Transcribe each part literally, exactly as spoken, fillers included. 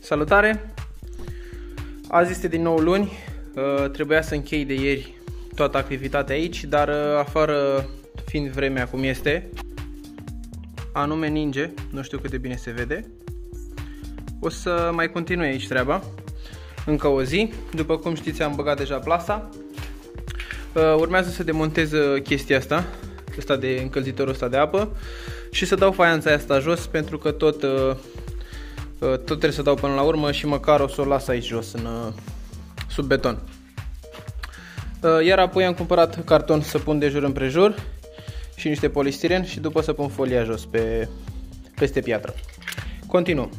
Salutare! Azi este din nou luni, trebuia să închei de ieri toată activitatea aici, dar afară fiind vremea cum este, anume ninge, nu știu cât de bine se vede, o să mai continui aici treaba, încă o zi. După cum știți, am băgat deja plasa, urmează să demontez chestia asta, asta de încălzitorul ăsta de apă și să dau faianța asta jos, pentru că tot tot trebuie să dau până la urmă și măcar o să o las aici jos, în, sub beton. Iar apoi am cumpărat carton să pun de jur împrejur și niște polistiren și după să pun folia jos pe, peste piatră. Continuăm.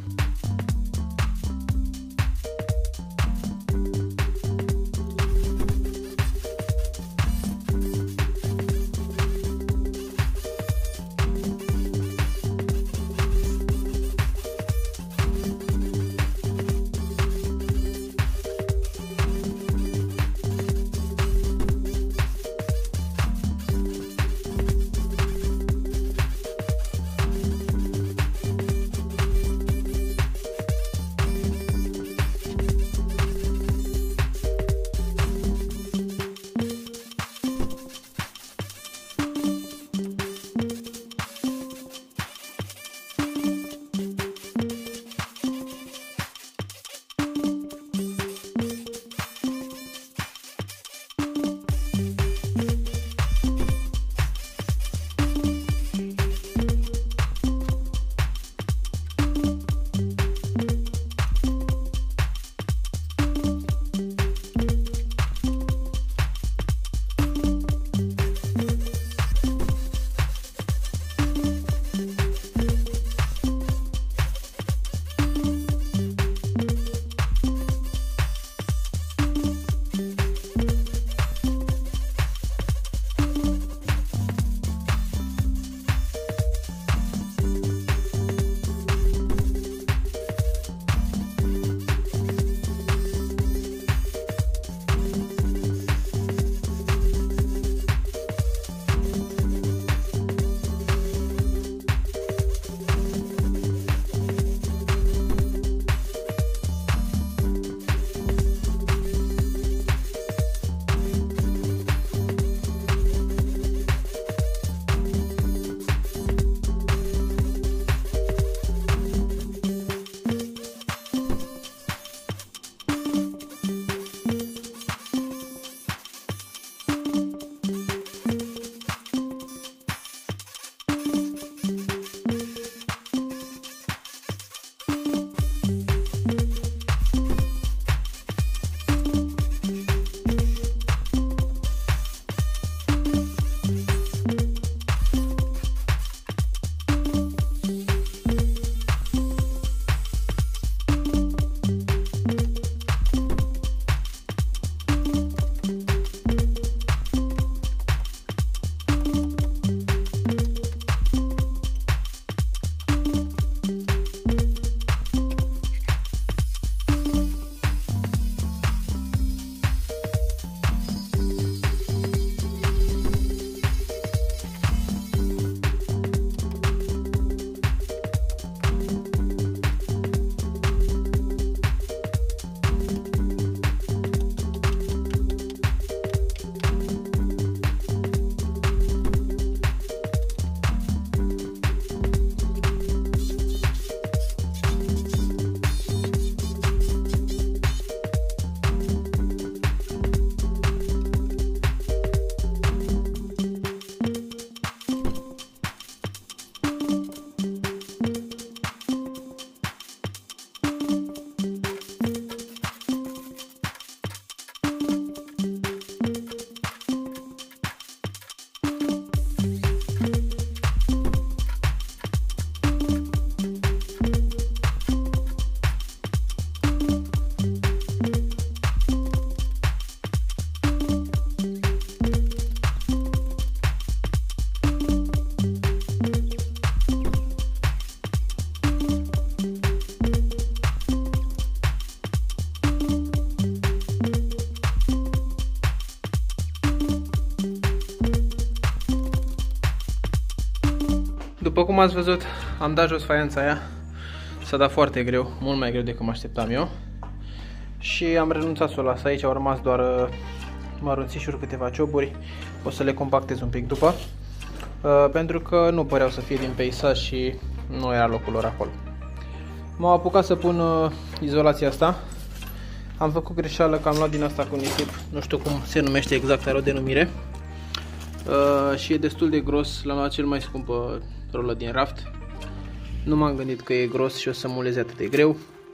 După cum ați văzut, am dat jos faianța aia s-a dat foarte greu, mult mai greu decât mă așteptam eu. Și am renunțat să o las aici, au rămas doar uh, mărunțișuri, câteva cioburi. O să le compactez un pic după. Uh, pentru că nu păreau să fie din peisaj și nu era locul lor acolo. M-am apucat să pun uh, izolația asta. Am făcut greșeală că am luat din asta cu nisip, nu știu cum se numește exact, are o denumire. Uh, și e destul de gros, l-am luat cel mai scumpă rolă din raft. Nu m-am gândit că e gros și o să muleze atât de greu.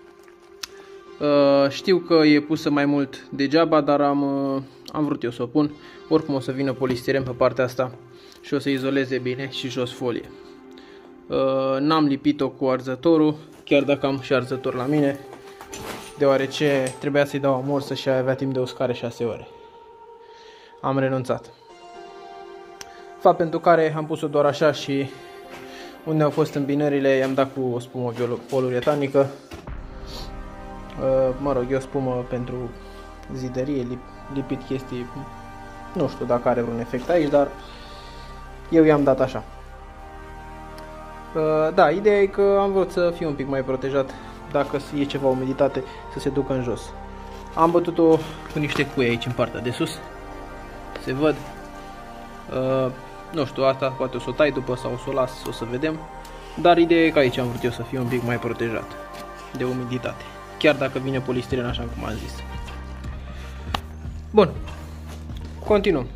Uh, știu că e pusă mai mult degeaba, dar am, uh, am vrut eu să o pun. Oricum o să vină polistiren pe partea asta și o să izoleze bine și jos folie. Uh, N-am lipit-o cu arzătorul, chiar dacă am și arzător la mine, deoarece trebuia să-i dau amorsă și avea timp de uscare șase ore. Am renunțat. Fapt pentru care am pus-o doar așa și unde au fost îmbinările i-am dat cu o spumă poliuretanică. Mă rog, e o spumă pentru zidărie, lipit chestii, nu știu dacă are vreun efect aici, dar eu i-am dat așa. Da, ideea e că am vrut să fiu un pic mai protejat, dacă e ceva umiditate să se ducă în jos. Am bătut-o cu niște cuie aici în partea de sus, se văd. Uh, nu știu, asta poate o să o tai după sau o să o las, o să vedem. Dar ideea e că aici am vrut eu să fiu un pic mai protejat de umiditate, chiar dacă vine polistiren așa cum am zis. Bun, continuăm.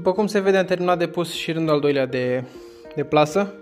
După cum se vede, am terminat de pus și rândul al doilea de, de plasă.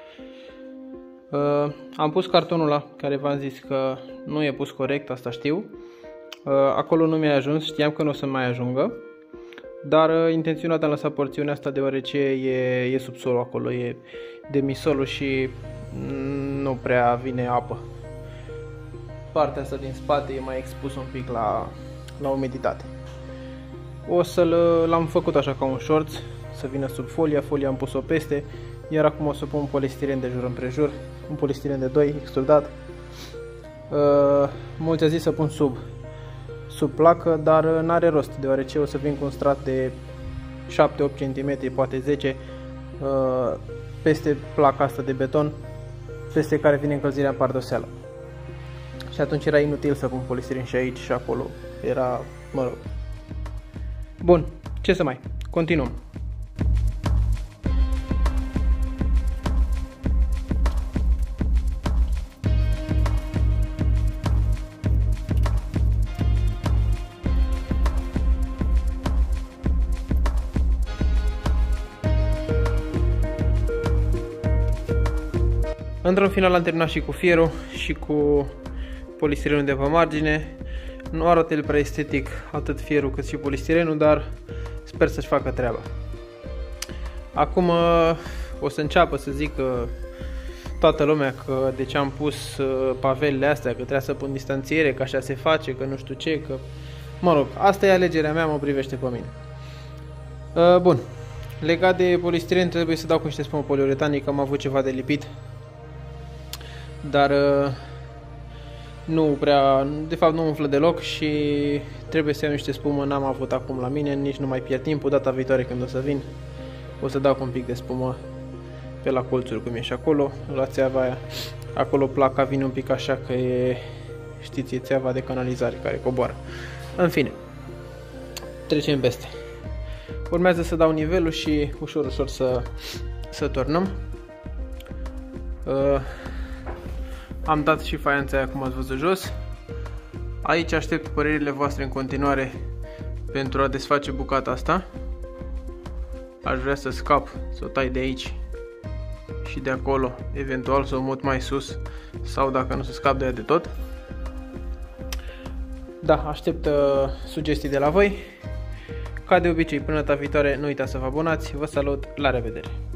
Uh, am pus cartonul ăla, care v-am zis că nu e pus corect, asta știu. Uh, acolo nu mi-a ajuns, știam că nu o să mai ajungă. Dar uh, intenționat am lăsat porțiunea asta deoarece e, e subsolul acolo, e demisolul și nu prea vine apă. Partea asta din spate e mai expus un pic la, la umiditate. O să-l l-am făcut așa ca un shorts, să vină sub folia, folia am pus-o peste, iar acum o să pun un polistiren de jur împrejur, un polistiren de doi extrudat. Uh, mulți au zis să pun sub, sub placă, dar n-are rost, deoarece o să vin cu un strat de șapte opt centimetri, poate zece, uh, peste placa asta de beton, peste care vine încălzirea în pardoseală. Și atunci era inutil să pun polistiren și aici și acolo, era, mă rog. Bun, ce să mai, continuăm. Într-un final am terminat și cu fierul și cu polistirenul de pe margine. Nu arată el prea estetic atât fierul cât și polistirenul, dar sper să-și facă treaba. Acum o să înceapă să zică toată lumea că de ce am pus pavelele astea, că trebuie să pun distanțiere, că așa se face, că nu știu ce, că... Mă rog, asta e alegerea mea, mă privește pe mine. Bun, legat de polistiren trebuie să dau cu niște spumă poliuretanică, am avut ceva de lipit. Dar nu prea, de fapt nu umflă deloc și trebuie să iau niște spumă, n-am avut acum la mine, nici nu mai pierd timpul, data viitoare când o să vin o să dau cu un pic de spumă pe la colțuri cum e și acolo, la țeava aia, acolo placa vine un pic așa că e, știți, e țeava de canalizare care coboară. În fine, trecem peste. Urmează să dau nivelul și ușor ușor să, să turnăm. Uh, Am dat și faianța aia cum ați văzut jos. Aici aștept părerile voastre în continuare pentru a desface bucata asta. Aș vrea să scap, să o tai de aici și de acolo, eventual să o mut mai sus sau dacă nu să scap de ea de tot. Da, aștept uh, sugestii de la voi. Ca de obicei, până data viitoare, nu uitați să vă abonați. Vă salut, la revedere!